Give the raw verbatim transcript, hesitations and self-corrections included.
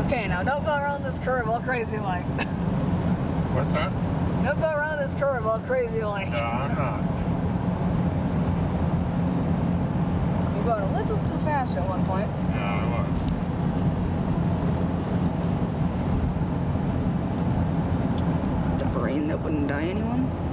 Okay, now don't go around this curve all crazy like. What's that? Don't go around this curve all crazy like. No, I'm not. You're going a little too fast at one point. Yeah, I was. The brain that wouldn't die anyone?